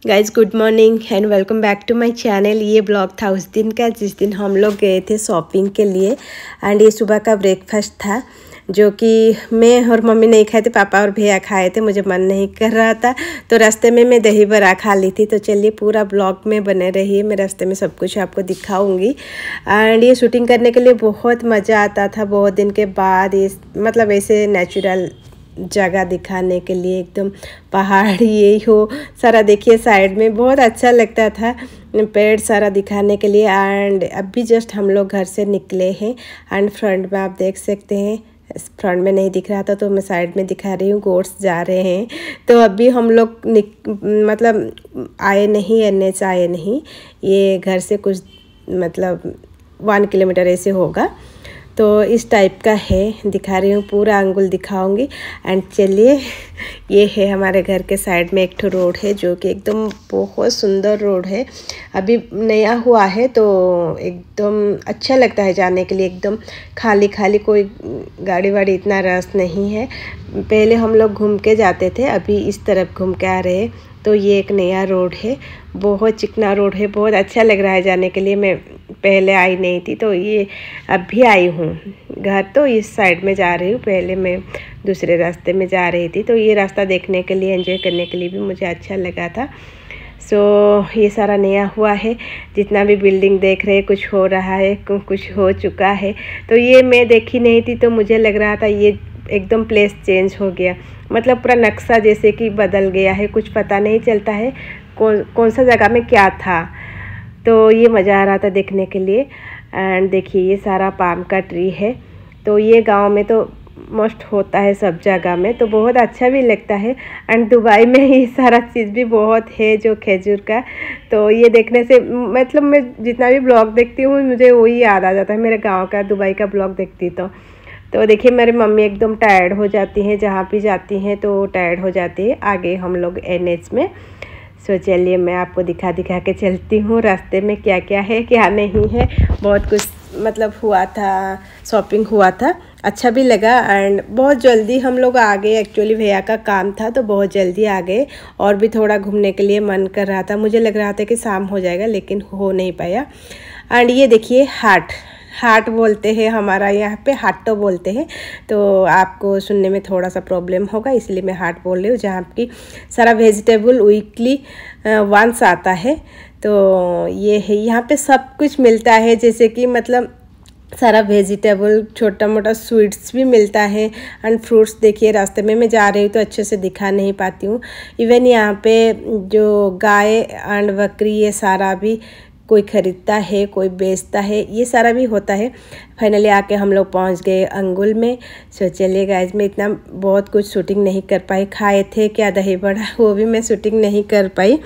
Guys good morning and welcome back to my channel. ये blog था उस दिन का जिस दिन हम लोग गए थे शॉपिंग के लिए। एंड ये सुबह का ब्रेकफास्ट था जो कि मैं और मम्मी नहीं खाए थे, पापा और भैया खाए थे। मुझे मन नहीं कर रहा था तो रास्ते में मैं दही बड़ा खा ली थी। तो चलिए पूरा ब्लॉग में बने रहिए, मैं रास्ते में सब कुछ आपको दिखाऊंगी। एंड ये शूटिंग करने के लिए बहुत मज़ा आता था। बहुत दिन के बाद ये मतलब ऐसे नेचुरल जगह दिखाने के लिए, एकदम पहाड़ ये हो सारा देखिए साइड में, बहुत अच्छा लगता था पेड़ सारा दिखाने के लिए। एंड अभी जस्ट हम लोग घर से निकले हैं एंड फ्रंट में आप देख सकते हैं, फ्रंट में नहीं दिख रहा था तो मैं साइड में दिखा रही हूँ, गोट्स जा रहे हैं। तो अभी हम लोग मतलब आए नहीं, NH आए नहीं, ये घर से कुछ मतलब 1 किलोमीटर ऐसे होगा। तो इस टाइप का है, दिखा रही हूँ, पूरा अंगुल दिखाऊंगी। एंड चलिए, ये है हमारे घर के साइड में एक ठो रोड है जो कि एकदम बहुत सुंदर रोड है, अभी नया हुआ है तो एकदम अच्छा लगता है जाने के लिए। एकदम खाली खाली, कोई गाड़ी वाड़ी इतना रस नहीं है। पहले हम लोग घूम के जाते थे, अभी इस तरफ घूम के आ रहे हैं। तो ये एक नया रोड है, बहुत चिकना रोड है, बहुत अच्छा लग रहा है जाने के लिए। मैं पहले आई नहीं थी तो ये अभी आई हूँ। घर तो इस साइड में जा रही हूँ, पहले मैं दूसरे रास्ते में जा रही थी। तो ये रास्ता देखने के लिए, एंजॉय करने के लिए भी मुझे अच्छा लगा था। सो ये सारा नया हुआ है, जितना भी बिल्डिंग देख रहे हैं कुछ हो रहा है, कुछ हो चुका है। तो ये मैं देखी नहीं थी तो मुझे लग रहा था ये एकदम प्लेस चेंज हो गया, मतलब पूरा नक्शा जैसे कि बदल गया है, कुछ पता नहीं चलता है कौन सा जगह में क्या था। तो ये मज़ा आ रहा था देखने के लिए। एंड देखिए ये सारा पाम का ट्री है, तो ये गांव में तो मोस्ट होता है सब जगह में, तो बहुत अच्छा भी लगता है। एंड दुबई में ये सारा चीज़ भी बहुत है जो खजूर का। तो ये देखने से मतलब मैं जितना भी ब्लॉग देखती हूँ मुझे वही याद आ जाता है, मेरे गाँव का, दुबई का ब्लॉग देखती तो देखिए मेरी मम्मी एकदम टायर्ड हो जाती हैं, जहाँ भी जाती हैं तो टायर्ड हो जाती है। आगे हम लोग NH में। सो चलिए मैं आपको दिखा के चलती हूँ रास्ते में क्या क्या है क्या नहीं है। बहुत कुछ मतलब हुआ था, शॉपिंग हुआ था, अच्छा भी लगा। एंड बहुत जल्दी हम लोग आ गए, एक्चुअली भैया का काम था तो बहुत जल्दी आ गए। और भी थोड़ा घूमने के लिए मन कर रहा था, मुझे लग रहा था कि शाम हो जाएगा लेकिन हो नहीं पाया। एंड ये देखिए हाट बोलते हैं, हमारा यहाँ पे हाटो बोलते हैं, तो आपको सुनने में थोड़ा सा प्रॉब्लम होगा इसलिए मैं हाट बोल रही हूँ, जहाँ की सारा वेजिटेबल वीकली वंस आता है। तो ये है, यहाँ पे सब कुछ मिलता है, जैसे कि मतलब सारा वेजिटेबल, छोटा मोटा स्वीट्स भी मिलता है। एंड फ्रूट्स देखिए, रास्ते में मैं जा रही हूँ तो अच्छे से दिखा नहीं पाती हूँ। इवन यहाँ पे जो गाय एंड बकरी ये सारा भी कोई ख़रीदता है, कोई बेचता है, ये सारा भी होता है। फाइनली आके हम लोग पहुंच गए अंगुल में। सो चलिए गाइज, मैं इतना बहुत कुछ शूटिंग नहीं कर पाई। खाए थे क्या दही बड़ा, वो भी मैं शूटिंग नहीं कर पाई।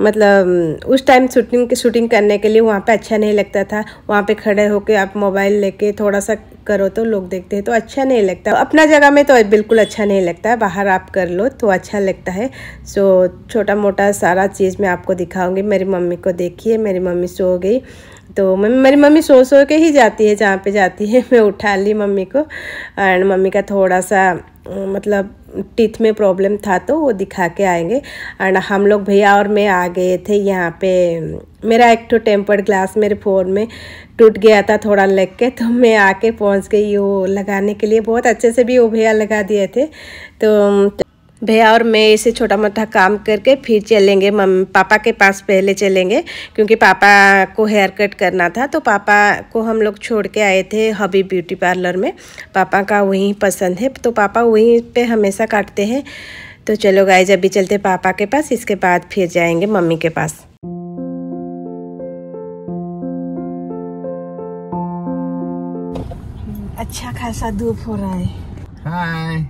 मतलब उस टाइम शूटिंग करने के लिए वहाँ पे अच्छा नहीं लगता था। वहाँ पे खड़े होके आप मोबाइल लेके थोड़ा सा करो तो लोग देखते हैं तो अच्छा नहीं लगता। अपना जगह में तो बिल्कुल अच्छा नहीं लगता, बाहर आप कर लो तो अच्छा लगता है। सो छोटा मोटा सारा चीज़ मैं आपको दिखाऊंगी। मेरी मम्मी को देखिए, मेरी मम्मी सो गई तो मेरी मम्मी सो के ही जाती है जहाँ पे जाती है। मैं उठा ली मम्मी को। एंड मम्मी का थोड़ा सा मतलब टीथ में प्रॉब्लम था तो वो दिखा के आएंगे। एंड हम लोग भैया और मैं आ गए थे यहाँ पे। मेरा एक तो टेम्पर्ड ग्लास मेरे फ़ोन में टूट गया था थोड़ा लग के, तो मैं आके पहुँच गई वो लगाने के लिए। बहुत अच्छे से भी वो भैया लगा दिए थे। तो भैया और मैं इसे छोटा मोटा काम करके फिर चलेंगे पापा के पास, पहले चलेंगे क्योंकि पापा को हेयर कट करना था। तो पापा को हम लोग छोड़ के आए थे हबीब ब्यूटी पार्लर में, पापा का वहीं पसंद है तो पापा वहीं पे हमेशा काटते हैं। तो चलो गाइस, अभी चलते पापा के पास, इसके बाद फिर जाएंगे मम्मी के पास। अच्छा खासा धूप हो रहा है। हाय।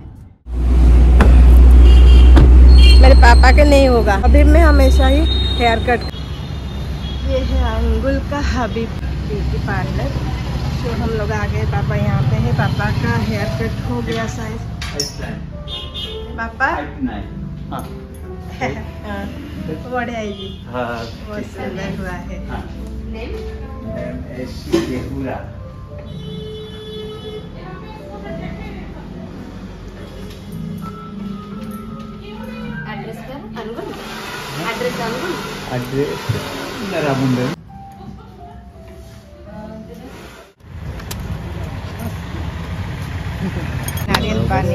मेरे पापा के नहीं होगा, हबीब में हमेशा ही हेयर कट। ये है अंगुल का हबीब ब्यूटी पार्लर। तो हम लोग आ गए, पापा यहाँ पे है, पापा का हेयर कट हो गया शायद। पापा बड़े आएगी, बहुत सुंदर हुआ है। address Naramundan. नारियल पानी।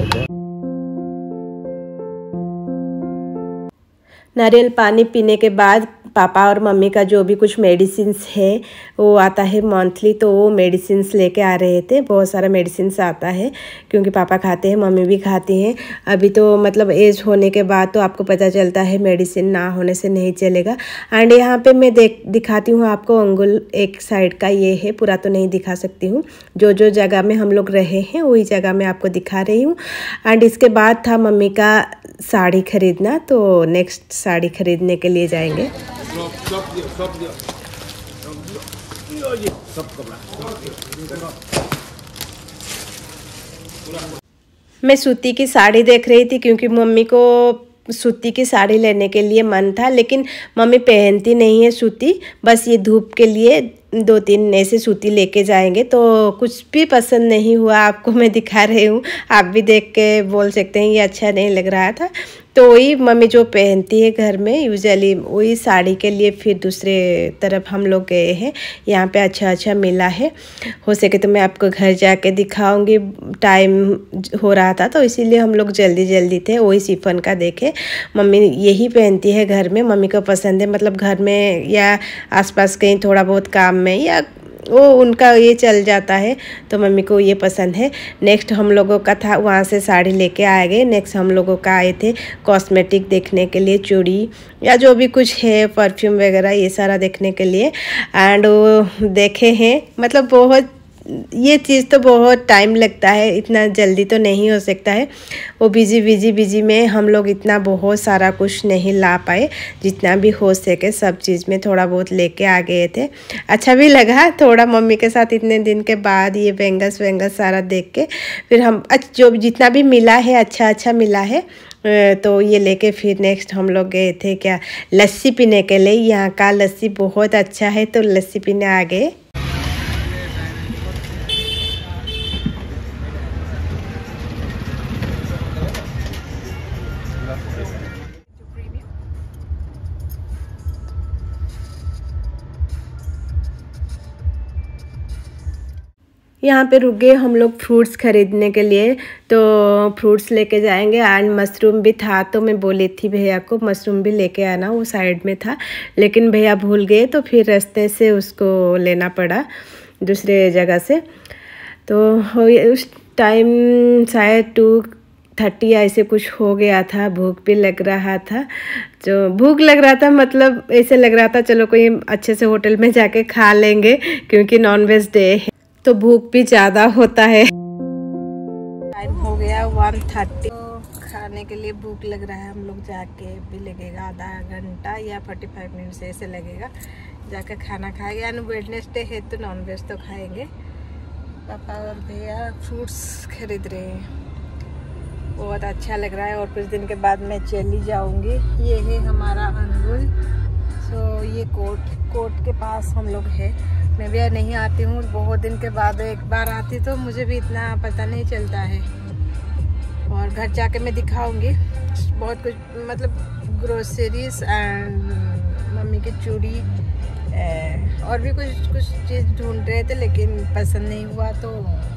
नारियल पानी पीने के बाद पापा और मम्मी का जो भी कुछ मेडिसिन्स है वो आता है मंथली, तो वो मेडिसिन्स लेके आ रहे थे। बहुत सारा मेडिसिन्स आता है क्योंकि पापा खाते हैं, मम्मी भी खाती हैं। अभी तो मतलब एज होने के बाद तो आपको पता चलता है मेडिसिन ना होने से नहीं चलेगा। एंड यहाँ पे मैं दिखाती हूँ आपको, अंगुल एक साइड का ये है, पूरा तो नहीं दिखा सकती हूँ। जो जो जगह में हम लोग रहे हैं वही जगह मैं आपको दिखा रही हूँ। एंड इसके बाद था मम्मी का साड़ी खरीदना, तो नेक्स्ट साड़ी खरीदने के लिए जाएंगे। मैं सूती की साड़ी देख रही थी क्योंकि मम्मी को सूती की साड़ी लेने के लिए मन था, लेकिन मम्मी पहनती नहीं है सूती, बस ये धूप के लिए 2-3 ऐसे सूती लेके जाएंगे। तो कुछ भी पसंद नहीं हुआ, आपको मैं दिखा रही हूँ, आप भी देख के बोल सकते हैं ये अच्छा नहीं लग रहा था। तो वही मम्मी जो पहनती है घर में यूजुअली वही साड़ी के लिए फिर दूसरे तरफ हम लोग गए हैं। यहाँ पे अच्छा अच्छा मिला है, हो सके तो मैं आपको घर जाके दिखाऊंगी। टाइम हो रहा था तो इसीलिए हम लोग जल्दी जल्दी थे। वही शिफॉन का देखे, मम्मी यही पहनती है घर में, मम्मी को पसंद है, मतलब घर में या आसपास कहीं थोड़ा बहुत काम में या वो उनका ये चल जाता है, तो मम्मी को ये पसंद है। नेक्स्ट हम लोगों का था, वहाँ से साड़ी लेके आ गए। नेक्स्ट हम लोगों का आए थे कॉस्मेटिक देखने के लिए, चूड़ी या जो भी कुछ है, परफ्यूम वगैरह ये सारा देखने के लिए। एंड वो देखे हैं, मतलब बहुत ये चीज़ तो बहुत टाइम लगता है, इतना जल्दी तो नहीं हो सकता है। वो बिजी में हम लोग इतना बहुत सारा कुछ नहीं ला पाए, जितना भी हो सके सब चीज़ में थोड़ा बहुत लेके आ गए थे। अच्छा भी लगा थोड़ा मम्मी के साथ इतने दिन के बाद ये बैंगल्स सारा देख के। फिर हम जो जितना भी मिला है अच्छा मिला है, तो ये लेके फिर नेक्स्ट हम लोग गए थे क्या, लस्सी पीने के लिए। यहाँ का लस्सी बहुत अच्छा है, तो लस्सी पीने आ गए। यहाँ पे रुक गए हम लोग फ्रूट्स खरीदने के लिए, तो फ्रूट्स लेके जाएंगे। एंड मशरूम भी था, तो मैं बोली थी भैया को मशरूम भी लेके आना, वो साइड में था, लेकिन भैया भूल गए, तो फिर रास्ते से उसको लेना पड़ा दूसरे जगह से। तो उस टाइम शायद 2:30 ऐसे कुछ हो गया था। भूख भी लग रहा था, जो भूख लग रहा था मतलब ऐसे लग रहा था चलो कोई अच्छे से होटल में जाके खा लेंगे, क्योंकि नॉनवेज डे है तो भूख भी ज़्यादा होता है। टाइम हो गया 1:30, तो खाने के लिए भूख लग रहा है। हम लोग जाके भी लगेगा आधा घंटा या 45 मिनट से ऐसे लगेगा, जाकर खाना खाएंगे। यानी वेडनेसडे है तो नॉनवेज तो खाएंगे। पापा और भैया फ्रूट्स खरीद रहे हैं, बहुत अच्छा लग रहा है। और कुछ दिन के बाद मैं चली जाऊंगी। ये है हमारा अंगुल, सो ये कोर्ट के पास हम लोग है। मैं भी नहीं आती हूँ, बहुत दिन के बाद एक बार आती, तो मुझे भी इतना पता नहीं चलता है। और घर जाके मैं दिखाऊंगी बहुत कुछ, मतलब ग्रोसरीज एंड मम्मी की चूड़ी और भी कुछ चीज़ ढूंढ रहे थे, लेकिन पसंद नहीं हुआ तो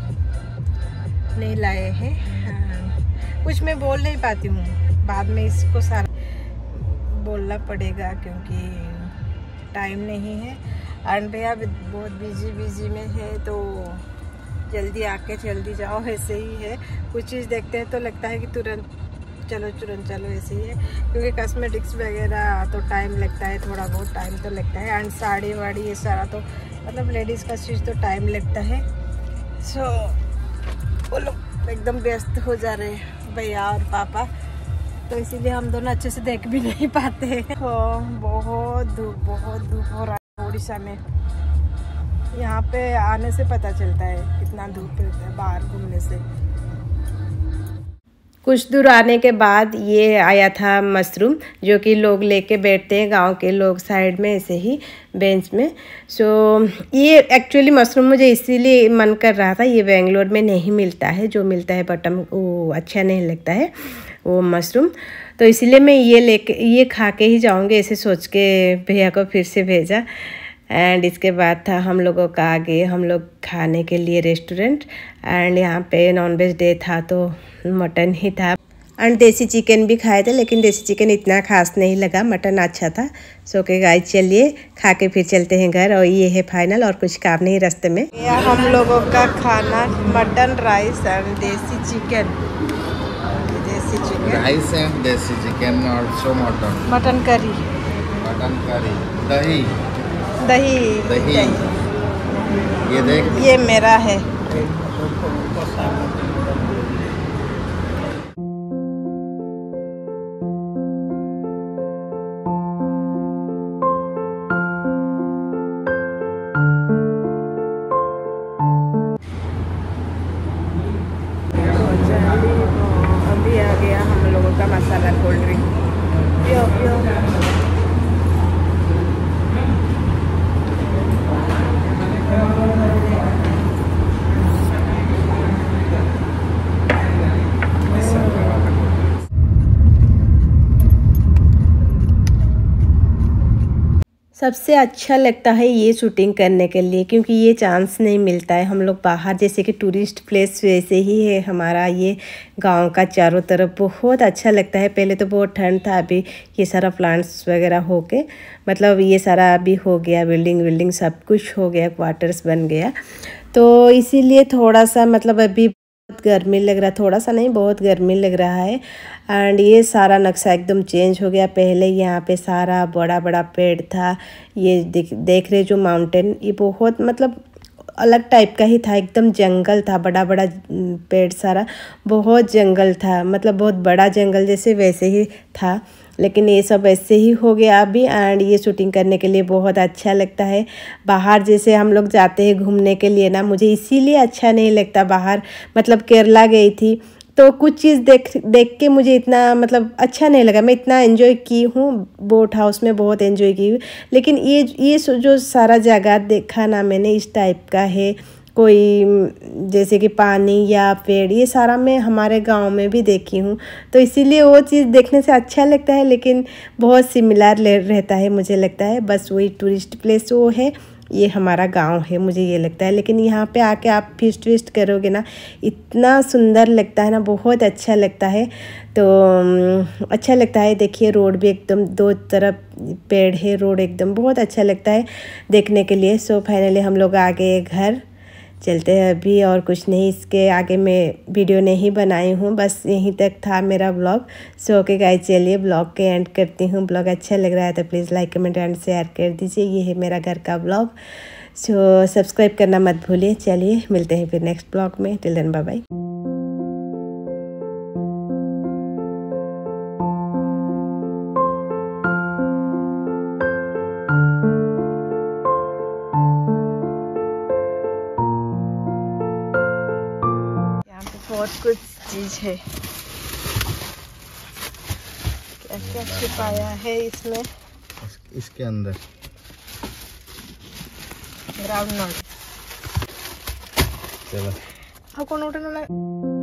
नहीं लाए हैं। कुछ मैं बोल नहीं पाती हूँ, बाद में इसको सारा बोलना पड़ेगा क्योंकि टाइम नहीं है। एंड भैया बहुत बिजी में है, तो जल्दी आके जल्दी जाओ, ऐसे ही है। कुछ चीज़ देखते हैं तो लगता है कि तुरंत चलो ऐसे ही है, क्योंकि कॉस्मेटिक्स वगैरह तो टाइम लगता है, थोड़ा बहुत टाइम तो लगता है। एंड साड़ी वाड़ी ये सारा तो मतलब लेडीज़ का चीज़ तो टाइम लगता है। सो वो लोग एकदम व्यस्त हो जा रहे हैं भैया और पापा, तो इसीलिए हम दोनों अच्छे से देख भी नहीं पाते हैं। बहुत धूप हो रहा है उड़ीसा में। यहाँ पे आने से पता चलता है कितना धूप रहता है बाहर घूमने से। कुछ दूर आने के बाद ये आया था मशरूम, जो कि लोग लेके बैठते हैं, गांव के लोग साइड में ऐसे ही बेंच में। सो ये एक्चुअली मशरूम मुझे इसीलिए मन कर रहा था, ये बेंगलोर में नहीं मिलता है, जो मिलता है बटम वो अच्छा नहीं लगता है वो मशरूम। तो इसलिए मैं ये खा के ही जाऊँगी ऐसे सोच के भैया को फिर से भेजा। एंड इसके बाद था हम लोगों का आगे हम लोग खाने के लिए रेस्टोरेंट। एंड यहाँ पे नॉनवेज डे था तो मटन ही था एंड देसी चिकन भी खाए थे, लेकिन देसी चिकन इतना खास नहीं लगा, मटन अच्छा था। सो के गाइस चलिए खा के फिर चलते हैं घर। और ये है फाइनल और कुछ काम नहीं रास्ते में। हम लोगों का खाना मटन राइस एंड देसी चिकन। देसी चिकन राइस एंड देसी चिकन ऑल्सो मटन करी दही दही। ये देख, ये मेरा है। अभी आ गया हम लोगों का मसाला कोल्ड ड्रिंक। पियो पियो। सबसे अच्छा लगता है ये शूटिंग करने के लिए, क्योंकि ये चांस नहीं मिलता है। हम लोग बाहर जैसे कि टूरिस्ट प्लेस वैसे ही है हमारा ये गांव का चारों तरफ बहुत अच्छा लगता है। पहले तो बहुत ठंड था, अभी ये सारा प्लांट्स वगैरह हो के मतलब ये सारा अभी हो गया, बिल्डिंग सब कुछ हो गया, क्वार्टर्स बन गया। तो इसीलिए थोड़ा सा मतलब अभी बहुत गर्मी लग रहा, थोड़ा सा नहीं बहुत गर्मी लग रहा है। एंड ये सारा नक्शा एकदम चेंज हो गया। पहले यहाँ पे सारा बड़ा बड़ा पेड़ था। ये देख रहे जो माउंटेन, ये बहुत मतलब अलग टाइप का ही था, एकदम जंगल था, बड़ा बड़ा पेड़ सारा, बहुत जंगल था, मतलब बहुत बड़ा जंगल जैसे वैसे ही था। लेकिन ये सब ऐसे ही हो गया अभी। एंड ये शूटिंग करने के लिए बहुत अच्छा लगता है। बाहर जैसे हम लोग जाते हैं घूमने के लिए ना, मुझे इसीलिए अच्छा नहीं लगता बाहर। मतलब केरला गई थी तो कुछ चीज़ देख के मुझे इतना मतलब अच्छा नहीं लगा। मैं इतना एंजॉय की हूँ, बोट हाउस में बहुत एंजॉय की हूँ, लेकिन ये जो सारा जगह देखा ना मैंने इस टाइप का है, कोई जैसे कि पानी या पेड़, ये सारा मैं हमारे गांव में भी देखी हूँ। तो इसीलिए वो चीज़ देखने से अच्छा लगता है, लेकिन बहुत सिमिलर रहता है मुझे लगता है। बस वही टूरिस्ट प्लेस वो है, ये हमारा गांव है, मुझे ये लगता है। लेकिन यहाँ पे आके आप फिस्ट करोगे ना, इतना सुंदर लगता है ना, बहुत अच्छा लगता है। तो अच्छा लगता है। देखिए रोड भी एकदम दो तरफ पेड़ है, रोड एकदम बहुत अच्छा लगता है देखने के लिए। सो फाइनली हम लोग आ गए घर, चलते हैं अभी। और कुछ नहीं, इसके आगे मैं वीडियो नहीं बनाई हूँ, बस यहीं तक था मेरा ब्लॉग। सो ओके गाइस, चलिए ब्लॉग के एंड करती हूँ। ब्लॉग अच्छा लग रहा है तो please like comment and share कर दीजिए। ये है मेरा घर का ब्लॉग। सो सब्सक्राइब करना मत भूलिए। चलिए मिलते हैं फिर नेक्स्ट ब्लॉग में। Till then bye bye. बहुत कुछ चीज है, क्या क्या छुपाया है इसमें, इसके अंदर ग्राउंड नॉट। चलो कौन उठने वाला